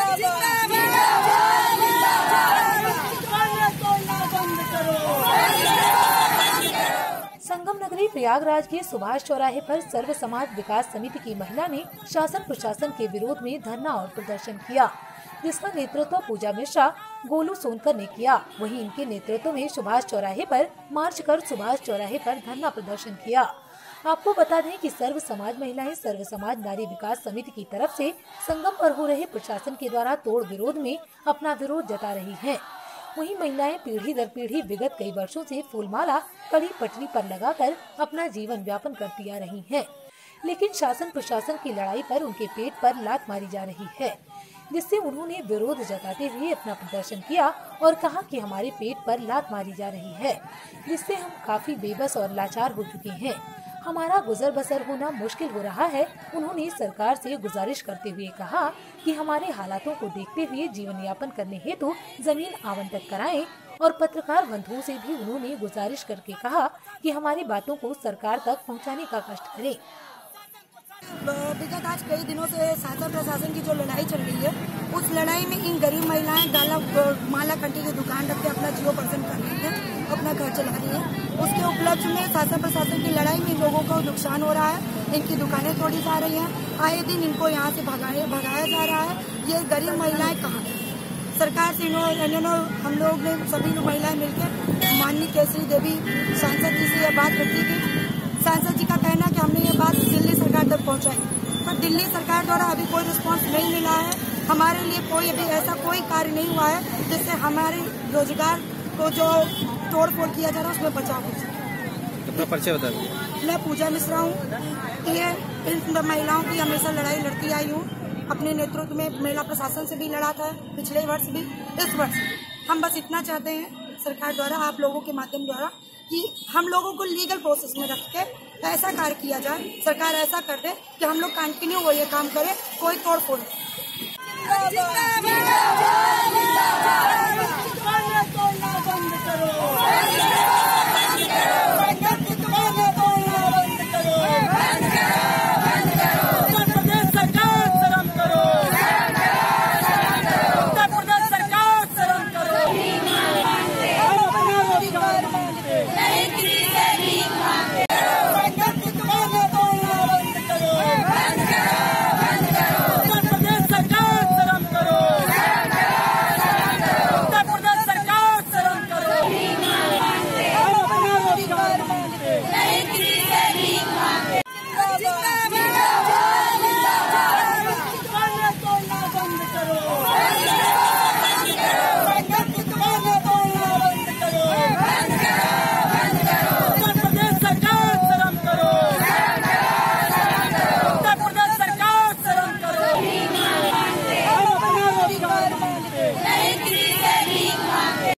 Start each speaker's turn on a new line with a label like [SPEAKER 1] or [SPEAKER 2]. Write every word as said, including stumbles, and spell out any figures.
[SPEAKER 1] संगम नगरी प्रयागराज के सुभाष चौराहे पर सर्व समाज विकास समिति की महिला ने शासन प्रशासन के विरोध में धरना और प्रदर्शन किया, जिसका नेतृत्व पूजा मिश्रा, गोलू सोनकर ने किया। वहीं इनके नेतृत्व में सुभाष चौराहे पर मार्च कर सुभाष चौराहे पर धरना प्रदर्शन किया। आपको बता दें कि सर्व समाज महिलाएं सर्व समाज नारी विकास समिति की तरफ से संगम पर हो रहे प्रशासन के द्वारा तोड़ विरोध में अपना विरोध जता रही हैं। वहीं महिलाएं पीढ़ी दर पीढ़ी विगत कई वर्षों से फूलमाला कड़ी पटरी पर लगाकर अपना जीवन व्यापन करती आ रही हैं, लेकिन शासन प्रशासन की लड़ाई पर उनके पेट पर लात मारी जा रही है, जिससे उन्होंने विरोध जताते हुए अपना प्रदर्शन किया और कहा कि हमारे पेट पर लात मारी जा रही है, जिससे हम काफी बेबस और लाचार हो चुके हैं। हमारा गुजर बसर होना मुश्किल हो रहा है। उन्होंने सरकार से गुजारिश करते हुए कहा कि हमारे हालातों को देखते हुए जीवन यापन करने हेतु जमीन आवंटित कराएं और पत्रकार बंधुओं से भी उन्होंने गुजारिश करके कहा कि हमारी बातों को सरकार तक पहुंचाने का कष्ट करें।
[SPEAKER 2] विगत आज कई दिनों से शासन प्रशासन की जो लड़ाई चल रही है, उस लड़ाई में इन गरीब महिलाएं डाला माला कंटी की दुकान रख के अपना जीवन पर्सन कर रही है, अपना घर चला रही है। उसके उपलक्ष्य में शासन प्रशासन की लड़ाई में लोगों को नुकसान हो रहा है, इनकी दुकानें तोड़ी जा रही हैं, आए दिन इनको यहाँ से भगाया भगाया जा रहा है। ये गरीब महिलाएं कहाँ हैं? सरकार से हम लोग ने सभी लोग महिलाएं मिलकर माननीय केसरी देवी सांसद जी से यह बात रखी थी। सांसद जी का कहना है कि हमने ये बात दिल्ली सरकार तक पहुंचाई, पर दिल्ली सरकार द्वारा अभी कोई रिस्पांस नहीं मिला है। हमारे लिए कोई अभी ऐसा कोई कार्य नहीं हुआ है जिससे हमारे रोजगार को जो तोड़ फोड़ किया जा रहा है उसमें बचाव हो सके।
[SPEAKER 3] अपना परिचय बता दीजिए।
[SPEAKER 2] मैं पूजा मिश्रा हूँ। ये इन महिलाओं की हमेशा लड़ाई लड़ती आई हूँ। अपने नेतृत्व में महिला प्रशासन से भी लड़ा था, पिछले वर्ष भी, इस वर्ष। हम बस इतना चाहते हैं सरकार द्वारा, आप लोगों के माध्यम द्वारा, कि हम लोगों को लीगल प्रोसेस में रख के ऐसा कार्य किया जाए, सरकार ऐसा कर दे कि हम लोग कंटिन्यू वो ये काम करें, कोई तोड़ फोड़।